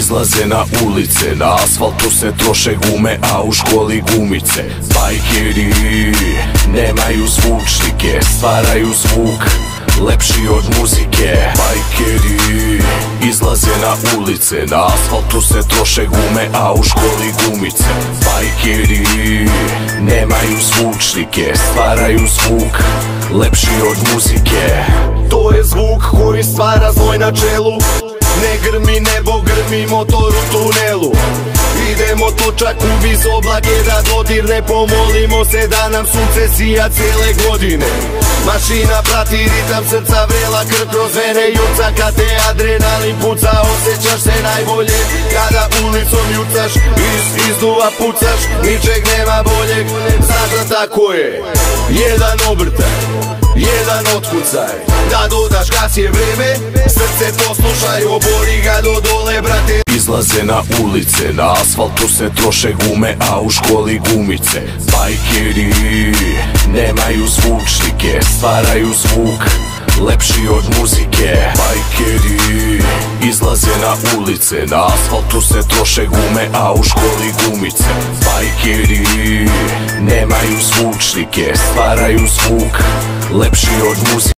Izlaze na ulice, na asfaltu se troše gume, a u školi gumice. Bajkeri nemaju zvučnike, stvaraju zvuk lepši od muzike. Bajkeri izlaze na ulice, na asfaltu se troše gume, a u školi gumice. Bajkeri nemaju zvučnike, stvaraju zvuk lepši od muzike. To je zvuk koji stvara znoj na čelu. Ne grmi nebo, grmi motor u tunelu. Idemo točak u vis oblake da dodirne. Pomolimo se da nam sunce sija cijele godine. Mašina prati ritam srca, vrela krv kroz vene juca. Kad te adrenalin puca, osjećaš se najbolje. Kada ulicom jucaš, iz izduva pucaš. Ničeg nema boljeg, znaš da tako je. Jedan obrtaj, jedan otkucaj, da dodaš gas je vreme. Srce poslušaj, obori ga do dole, brate. Izlaze na ulice, na asfaltu se troše gume, a u školi gumice. Bajkeri nemaju zvučnike, stvaraju zvuk lepši od muzike. Bajkeri izlaze na ulice, na asfaltu se troše gume, a u školi gumice. Bajkeri nemaju zvučnike, stvaraju zvuk lepši od muzike.